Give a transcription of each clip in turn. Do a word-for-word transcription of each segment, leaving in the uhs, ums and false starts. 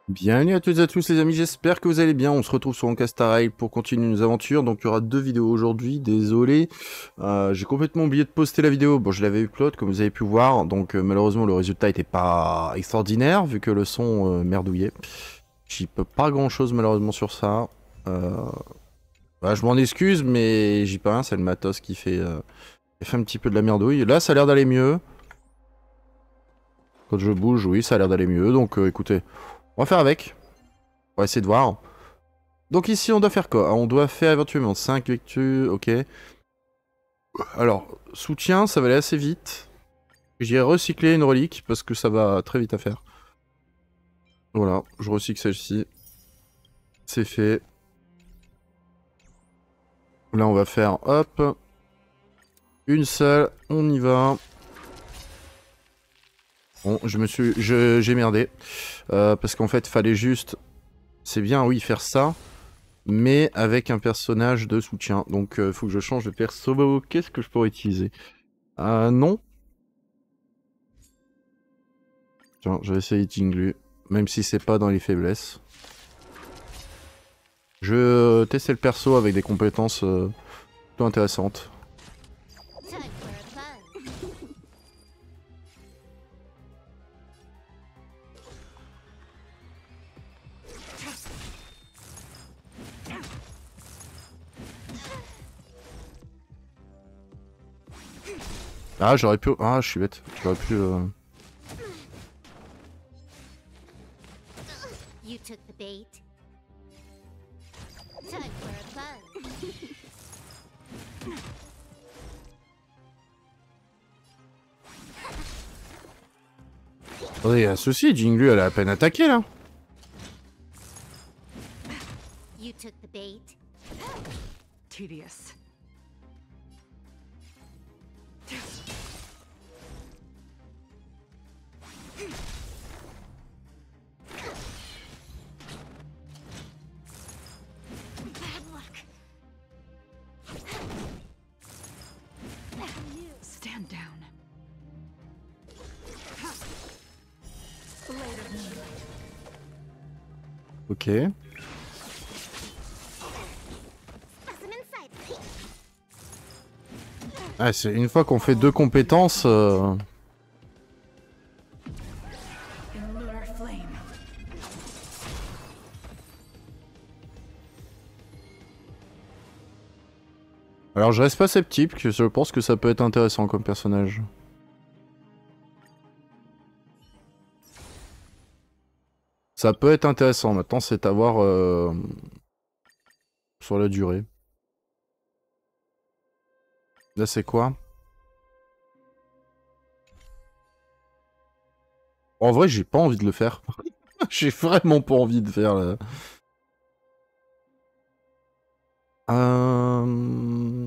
Bienvenue à toutes et à tous les amis, j'espère que vous allez bien. On se retrouve sur Ancastar Rail pour continuer nos aventures. Donc il y aura deux vidéos aujourd'hui, désolé. Euh, j'ai complètement oublié de poster la vidéo. Bon, je l'avais upload comme vous avez pu voir. Donc euh, malheureusement le résultat était pas extraordinaire vu que le son euh, merdouillait. J'y peux pas grand chose malheureusement sur ça. Euh... Bah, je m'en excuse mais j'y peux rien, c'est le matos qui fait, euh... qui fait un petit peu de la merdouille. Là ça a l'air d'aller mieux. Quand je bouge, oui ça a l'air d'aller mieux. Donc euh, écoutez, on va faire avec. On va essayer de voir. Donc ici, on doit faire quoi? On doit faire éventuellement cinq vectus, ok. Alors, soutien, ça va aller assez vite. J'irai recycler une relique, parce que ça va très vite à faire. Voilà, je recycle celle-ci. C'est fait. Là, on va faire, hop, une seule, on y va. Bon, je me suis... J'ai merdé. Euh, parce qu'en fait, fallait juste... C'est bien, oui, faire ça. Mais avec un personnage de soutien. Donc, il euh, faut que je change de perso. Qu'est-ce que je pourrais utiliser? Euh, non. Tiens, je vais essayer Jinglu, même si c'est pas dans les faiblesses. Je vais tester le perso avec des compétences euh, plutôt intéressantes. Ah, j'aurais pu... Ah, je suis bête. J'aurais pu... Euh... Attendez, il y a un souci, Jinglu, elle a à peine attaqué, là. Tedious. Stand down. Ok. Ah, c'est une fois qu'on fait deux compétences... Euh... Alors, je reste pas sceptique, que je pense que ça peut être intéressant comme personnage. Ça peut être intéressant, maintenant c'est à voir euh, sur la durée. Là c'est quoi? En vrai j'ai pas envie de le faire. J'ai vraiment pas envie de faire là. Euh...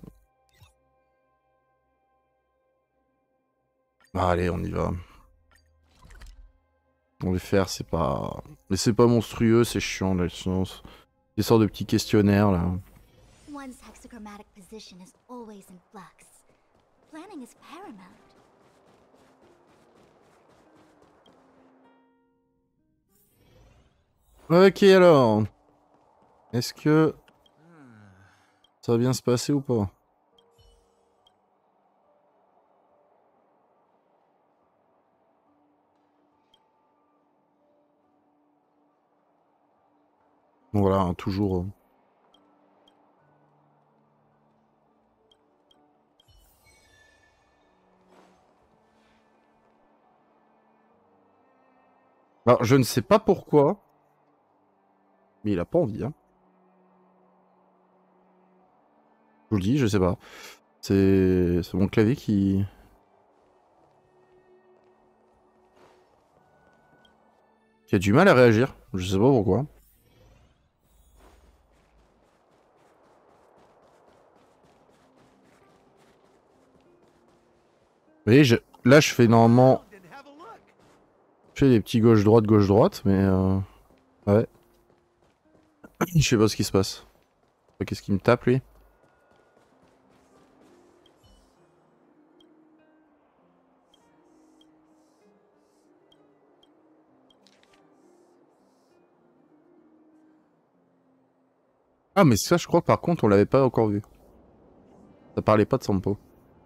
Ah, allez on y va. On va faire, c'est pas... Mais c'est pas monstrueux, c'est chiant la science. Des sortes de petits questionnaires là. One's hexagrammatic position is always in flux. Planning is paramount. Ok alors. Est-ce que ça va bien se passer ou pas? Voilà, hein, toujours... euh, Alors, je ne sais pas pourquoi, mais il a pas envie, hein. Je vous le dis, je sais pas. C'est c'est mon clavier qui... qui a du mal à réagir. Je sais pas pourquoi. Vous voyez, je... là, je fais normalement... Je fais des petits gauche-droite, gauche-droite, mais... Euh... Ouais. Je sais pas ce qui se passe. Qu'est-ce qu'il me tape, lui? Ah, mais ça, je crois que par contre, on l'avait pas encore vu. Ça parlait pas de Sampo.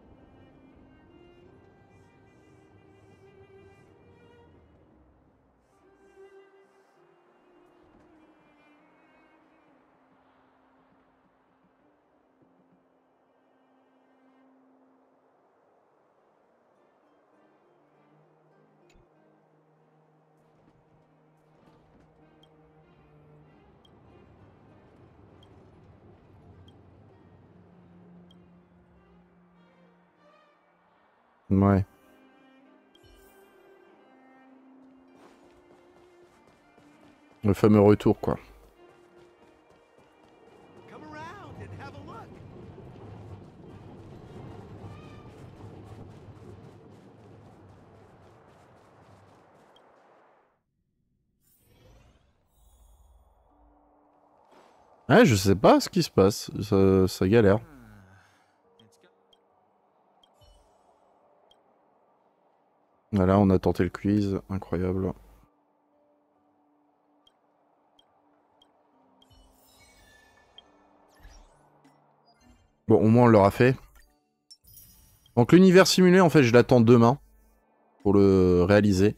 Ouais. Le fameux retour, quoi. Ouais, je sais pas ce qui se passe. Ça, ça galère. Voilà, on a tenté le quiz. Incroyable. Bon, au moins on l'aura fait. Donc l'univers simulé, en fait, je l'attends demain pour le réaliser.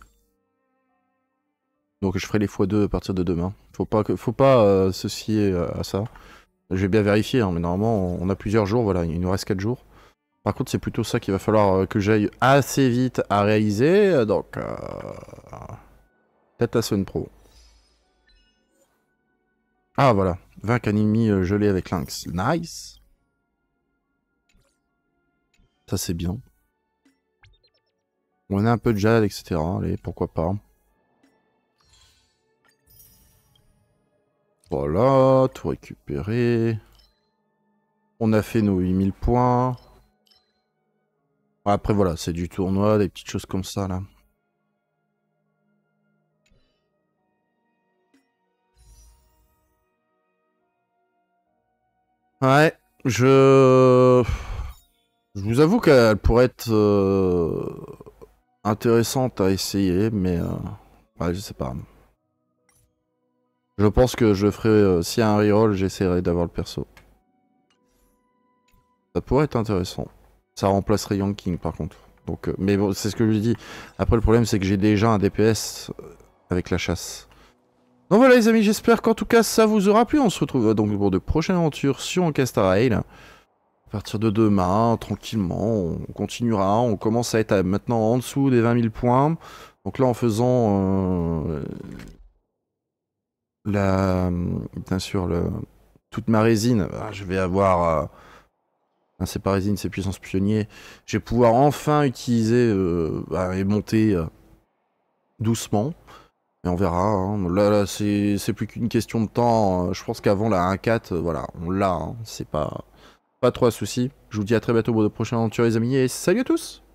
Donc je ferai les fois deux à partir de demain. Faut pas, que, faut pas euh, se fier à ça. Je vais bien vérifier, hein, mais normalement on a plusieurs jours, voilà, il nous reste quatre jours. Par contre c'est plutôt ça qu'il va falloir euh, que j'aille assez vite à réaliser, donc... Euh... Peut-être la semaine pro. Ah voilà, vingt ennemis euh, gelés avec Lynx, nice. Ça c'est bien. On a un peu de jade, et cetera. Allez, pourquoi pas. Voilà, tout récupéré. On a fait nos huit mille points. Après voilà, c'est du tournoi, des petites choses comme ça là. Ouais, je... Je vous avoue qu'elle pourrait être euh, intéressante à essayer, mais... Euh... Ouais, je sais pas. Je pense que je ferai... Euh, S'il y a un reroll, j'essaierai d'avoir le perso. Ça pourrait être intéressant. Ça remplacerait Young King par contre. Donc, euh, mais bon, c'est ce que je dis. Après le problème c'est que j'ai déjà un D P S avec la chasse. Donc voilà les amis, j'espère qu'en tout cas ça vous aura plu. On se retrouve donc pour de prochaines aventures sur Ancastar Rail. À partir de demain, tranquillement, on continuera. On commence à être à, maintenant en dessous des vingt mille points. Donc là en faisant euh, la, bien sûr le, toute ma résine, je vais avoir... Euh, c'est pas résine, c'est puissance pionnier. Je vais pouvoir enfin utiliser euh, bah, et monter euh, doucement. Et on verra. Hein. Là, là c'est plus qu'une question de temps. Je pense qu'avant la un quatre, euh, voilà, on l'a. Hein. C'est pas, pas trop un souci. Je vous dis à très bientôt pour de prochaines aventures les amis. Et salut à tous!